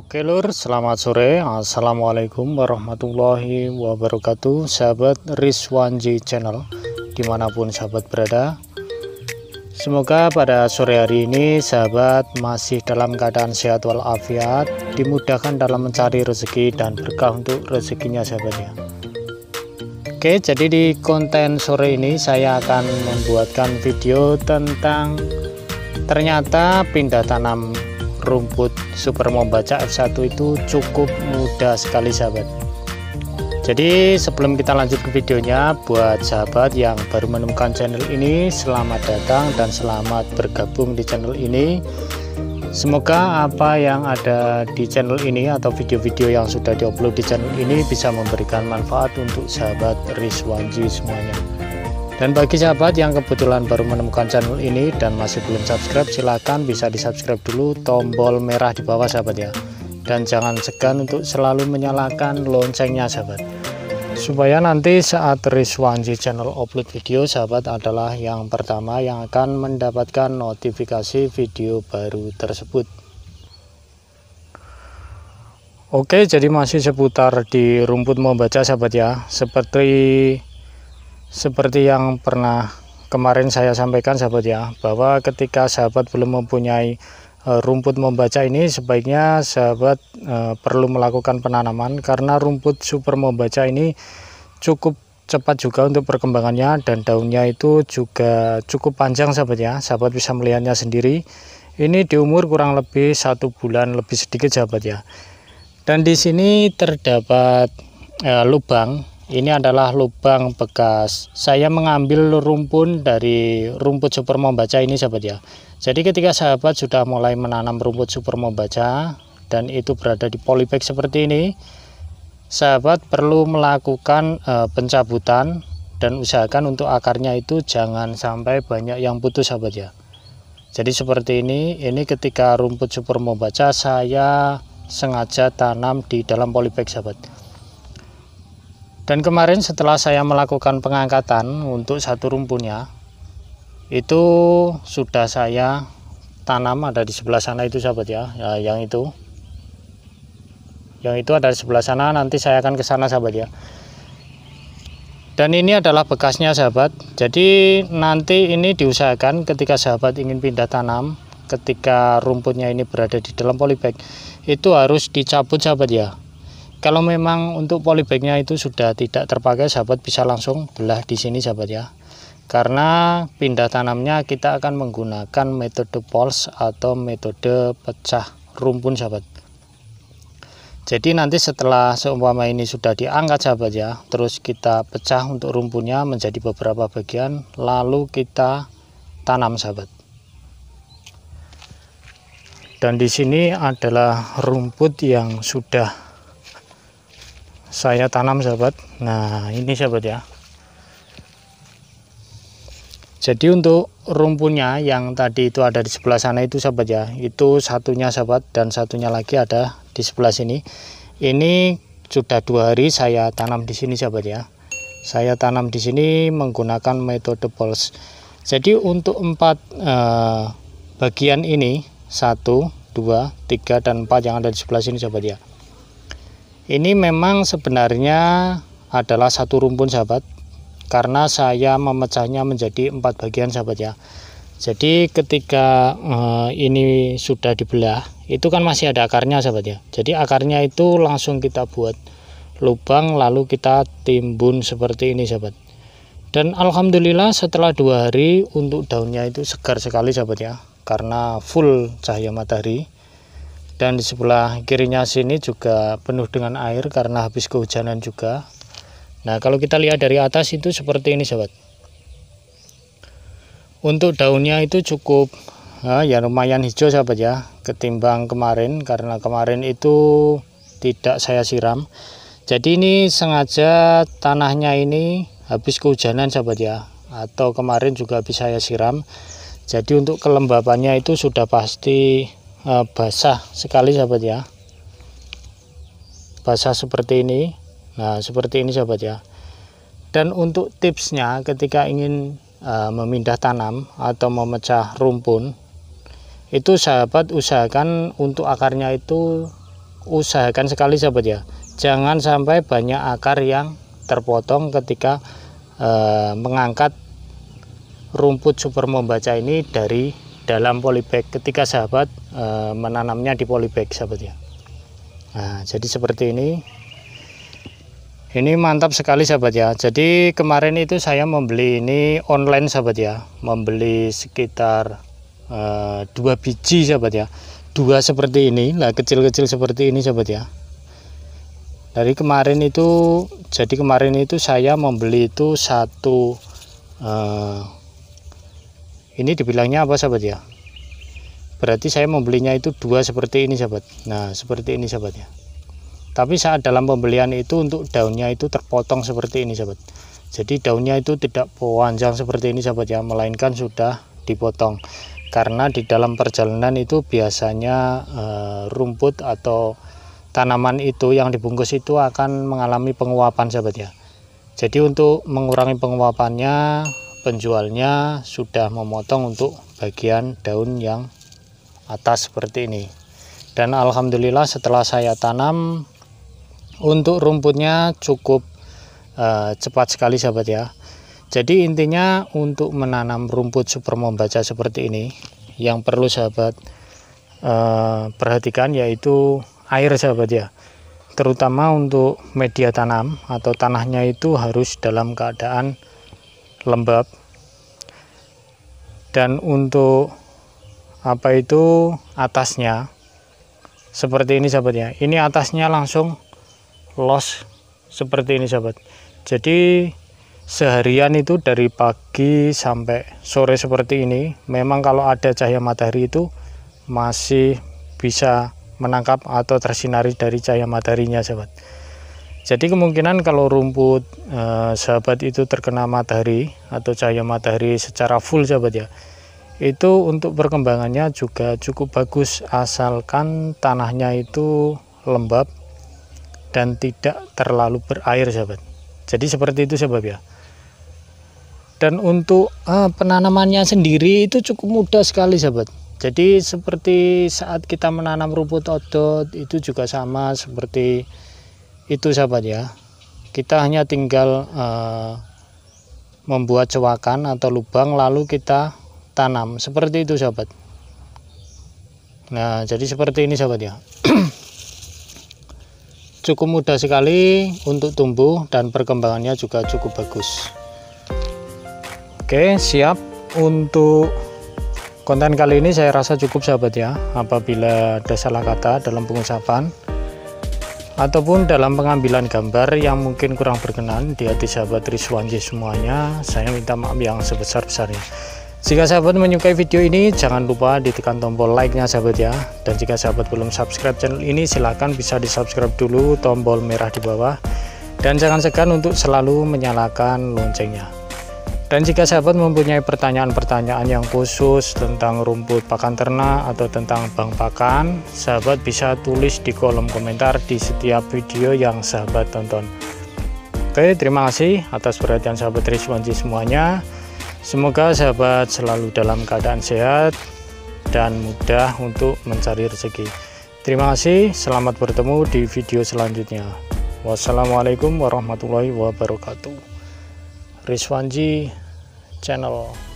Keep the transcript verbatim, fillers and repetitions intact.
Oke lur, selamat sore. Assalamualaikum warahmatullahi wabarakatuh. Sahabat Rizwanji Channel dimanapun sahabat berada, semoga pada sore hari ini sahabat masih dalam keadaan sehat walafiat, dimudahkan dalam mencari rezeki dan berkah untuk rezekinya sahabatnya. Oke, jadi di konten sore ini saya akan membuatkan video tentang ternyata pindah tanam rumput super membaca F satu itu cukup mudah sekali sahabat. Jadi sebelum kita lanjut ke videonya, buat sahabat yang baru menemukan channel ini, selamat datang dan selamat bergabung di channel ini. Semoga apa yang ada di channel ini atau video-video yang sudah diupload di channel ini bisa memberikan manfaat untuk sahabat Rizwanji semuanya. Dan bagi sahabat yang kebetulan baru menemukan channel ini dan masih belum subscribe, silahkan bisa di subscribe dulu tombol merah di bawah sahabat ya. Dan jangan segan untuk selalu menyalakan loncengnya sahabat, supaya nanti saat Rizwanji Channel upload video, sahabat adalah yang pertama yang akan mendapatkan notifikasi video baru tersebut. Oke, jadi masih seputar di rumput membaca sahabat ya. Seperti Seperti yang pernah kemarin saya sampaikan sahabat ya, bahwa ketika sahabat belum mempunyai e, rumput membaca ini, sebaiknya sahabat e, perlu melakukan penanaman, karena rumput super membaca ini cukup cepat juga untuk perkembangannya, dan daunnya itu juga cukup panjang sahabat ya. Sahabat bisa melihatnya sendiri, ini di umur kurang lebih satu bulan lebih sedikit sahabat ya. Dan di sini terdapat e, lubang. Ini adalah lubang bekas saya mengambil rumpun dari rumput super membaca ini sahabat ya. Jadi ketika sahabat sudah mulai menanam rumput super membaca dan itu berada di polybag seperti ini, sahabat perlu melakukan e, pencabutan dan usahakan untuk akarnya itu jangan sampai banyak yang putus sahabat ya. Jadi seperti ini, ini ketika rumput super membaca saya sengaja tanam di dalam polybag sahabat. Dan kemarin setelah saya melakukan pengangkatan untuk satu rumpunnya, itu sudah saya tanam, ada di sebelah sana itu sahabat ya, ya yang itu yang itu ada di sebelah sana, nanti saya akan ke sana sahabat ya. Dan ini adalah bekasnya sahabat. Jadi nanti ini diusahakan ketika sahabat ingin pindah tanam, ketika rumputnya ini berada di dalam polybag, itu harus dicabut sahabat ya. Kalau memang untuk polybagnya itu sudah tidak terpakai, sahabat bisa langsung belah di sini sahabat ya. Karena pindah tanamnya kita akan menggunakan metode poles atau metode pecah rumpun sahabat. Jadi nanti setelah seumpama ini sudah diangkat sahabat ya, terus kita pecah untuk rumpunnya menjadi beberapa bagian, lalu kita tanam sahabat. Dan di sini adalah rumput yang sudah saya tanam sahabat. Nah ini sahabat ya. Jadi untuk rumpunnya yang tadi itu ada di sebelah sana itu sahabat ya, itu satunya sahabat, dan satunya lagi ada di sebelah sini. Ini sudah dua hari saya tanam di sini sahabat ya. Saya tanam di sini menggunakan metode poles. Jadi untuk empat eh, bagian ini, satu, dua, tiga, dan empat yang ada di sebelah sini sahabat ya, ini memang sebenarnya adalah satu rumpun sahabat, karena saya memecahnya menjadi empat bagian sahabat ya. Jadi ketika eh, ini sudah dibelah, itu kan masih ada akarnya sahabat ya. Jadi akarnya itu langsung kita buat lubang, lalu kita timbun seperti ini sahabat. Dan alhamdulillah setelah dua hari untuk daunnya itu segar sekali sahabat ya, karena full cahaya matahari. Dan di sebelah kirinya sini juga penuh dengan air karena habis kehujanan juga. Nah kalau kita lihat dari atas itu seperti ini sahabat. Untuk daunnya itu cukup nah, ya lumayan hijau sahabat ya, ketimbang kemarin, karena kemarin itu tidak saya siram. Jadi ini sengaja tanahnya ini habis kehujanan sahabat ya, atau kemarin juga habis saya siram. Jadi untuk kelembabannya itu sudah pasti Uh, basah sekali sahabat ya, basah seperti ini. Nah seperti ini sahabat ya. Dan untuk tipsnya ketika ingin uh, memindah tanam atau memecah rumpun, itu sahabat usahakan untuk akarnya itu usahakan sekali sahabat ya, jangan sampai banyak akar yang terpotong ketika eh, mengangkat rumput super membaca ini dari dalam polybag ketika sahabat eh, menanamnya di polybag sahabat ya. Nah, jadi seperti ini. Ini mantap sekali sahabat ya. Jadi kemarin itu saya membeli ini online sahabat ya, membeli sekitar uh, dua biji sahabat ya, dua seperti ini lah, kecil-kecil seperti ini sahabat ya. Dari kemarin itu, jadi kemarin itu saya membeli itu satu, uh, ini dibilangnya apa sahabat ya, berarti saya membelinya itu dua seperti ini sahabat. Nah seperti ini sahabat ya. Tapi saat dalam pembelian itu untuk daunnya itu terpotong seperti ini sahabat. Jadi daunnya itu tidak panjang seperti ini sahabat ya, melainkan sudah dipotong. Karena di dalam perjalanan itu biasanya eh, rumput atau tanaman itu yang dibungkus itu akan mengalami penguapan sahabat ya. Jadi untuk mengurangi penguapannya, penjualnya sudah memotong untuk bagian daun yang atas seperti ini. Dan alhamdulillah setelah saya tanam, untuk rumputnya cukup uh, cepat sekali sahabat ya. Jadi intinya untuk menanam rumput super membaca seperti ini, yang perlu sahabat uh, perhatikan yaitu air sahabat ya. Terutama untuk media tanam atau tanahnya itu harus dalam keadaan lembab. Dan untuk apa itu atasnya seperti ini sahabat ya. Ini atasnya langsung los seperti ini sahabat. Jadi seharian itu dari pagi sampai sore seperti ini, memang kalau ada cahaya matahari itu masih bisa menangkap atau tersinari dari cahaya mataharinya sahabat. Jadi kemungkinan kalau rumput eh, sahabat itu terkena matahari atau cahaya matahari secara full sahabat ya, itu untuk perkembangannya juga cukup bagus, asalkan tanahnya itu lembab dan tidak terlalu berair sahabat. Jadi seperti itu sahabat ya. Dan untuk uh, penanamannya sendiri itu cukup mudah sekali sahabat. Jadi seperti saat kita menanam rumput odot itu juga sama seperti itu sahabat ya. Kita hanya tinggal uh, membuat cewakan atau lubang lalu kita tanam seperti itu sahabat. Nah jadi seperti ini sahabat ya. Cukup mudah sekali untuk tumbuh dan perkembangannya juga cukup bagus. Oke, siap. Untuk konten kali ini saya rasa cukup sahabat ya. Apabila ada salah kata dalam pengucapan ataupun dalam pengambilan gambar yang mungkin kurang berkenan di hati sahabat Rizwanji semuanya, saya minta maaf yang sebesar-besarnya. Jika sahabat menyukai video ini, jangan lupa ditekan tombol like-nya sahabat ya. Dan jika sahabat belum subscribe channel ini, silahkan bisa di subscribe dulu, tombol merah di bawah. Dan jangan segan untuk selalu menyalakan loncengnya. Dan jika sahabat mempunyai pertanyaan-pertanyaan yang khusus tentang rumput pakan ternak atau tentang bank pakan, sahabat bisa tulis di kolom komentar di setiap video yang sahabat tonton. Oke, terima kasih atas perhatian sahabat Rizwanji semuanya. Semoga sahabat selalu dalam keadaan sehat dan mudah untuk mencari rezeki. Terima kasih, selamat bertemu di video selanjutnya. Wassalamualaikum warahmatullahi wabarakatuh. Rizwanji Channel.